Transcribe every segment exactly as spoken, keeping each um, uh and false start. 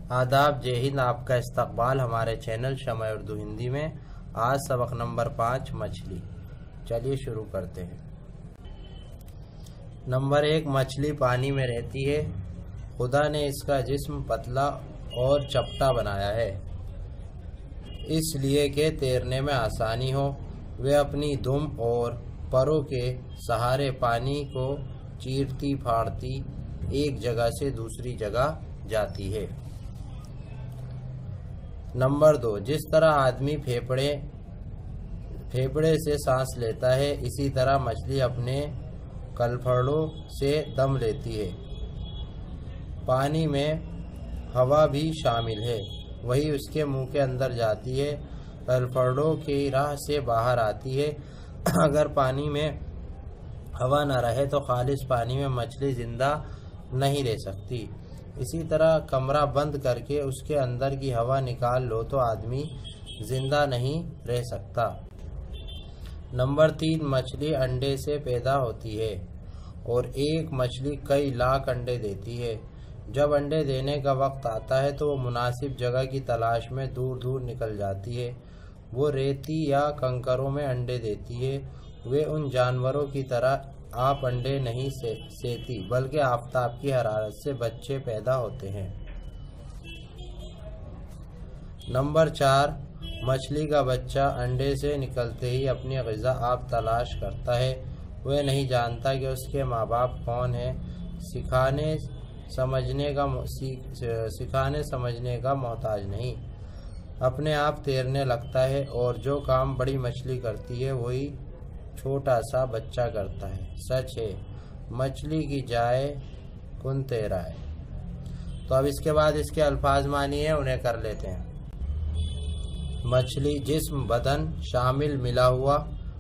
आदाब, जय हिंद। आपका इस्तकबाल हमारे चैनल शमअ उर्दू हिंदी में। आज सबक नंबर पाँच, मछली। चलिए शुरू करते हैं। नंबर एक, मछली पानी में रहती है। खुदा ने इसका जिस्म पतला और चपटा बनाया है इसलिए कि तैरने में आसानी हो। वे अपनी दुम और परों के सहारे पानी को चीरती फाड़ती एक जगह से दूसरी जगह जाती है। नंबर दो, जिस तरह आदमी फेफड़े फेफड़े से सांस लेता है, इसी तरह मछली अपने कलफड़ों से दम लेती है। पानी में हवा भी शामिल है, वही उसके मुंह के अंदर जाती है, कलफड़ों की राह से बाहर आती है। अगर पानी में हवा न रहे तो खालिस पानी में मछली जिंदा नहीं रह सकती। इसी तरह कमरा बंद करके उसके अंदर की हवा निकाल लो तो आदमी जिंदा नहीं रह सकता। नंबर तीन, मछली अंडे से पैदा होती है और एक मछली कई लाख अंडे देती है। जब अंडे देने का वक्त आता है तो वो मुनासिब जगह की तलाश में दूर दूर निकल जाती है। वो रेती या कंकरों में अंडे देती है। वे उन जानवरों की तरह आप अंडे नहीं से, सेती बल्कि आफताब की हरारत से बच्चे पैदा होते हैं। नंबर चार, मछली का बच्चा अंडे से निकलते ही अपनी ग़िज़ा आप तलाश करता है। वह नहीं जानता कि उसके माँ बाप कौन है। सिखाने समझने का सिखाने समझने का मोहताज नहीं, अपने आप तैरने लगता है और जो काम बड़ी मछली करती है वही छोटा सा बच्चा करता है। सच है, मछली की जाए कुन तेरा है। तो अब इसके बाद इसके अल्फाज मानी है, उन्हें कर लेते हैं। मछली जिस्म बदन शामिल मिला हुआ,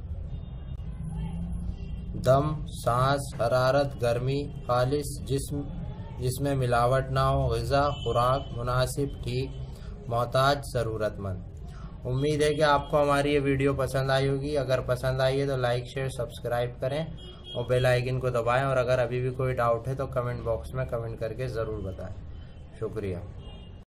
दम सांस, हरारत गर्मी, खालिस जिस्म जिसमें मिलावट ना हो, ग़िज़ा खुराक मुनासिब ठीक, मोहताज ज़रूरतमंद। उम्मीद है कि आपको हमारी ये वीडियो पसंद आई होगी। अगर पसंद आई है तो लाइक शेयर सब्सक्राइब करें और बेल आइकन को दबाएं। और अगर अभी भी कोई डाउट है तो कमेंट बॉक्स में कमेंट करके ज़रूर बताएं। शुक्रिया।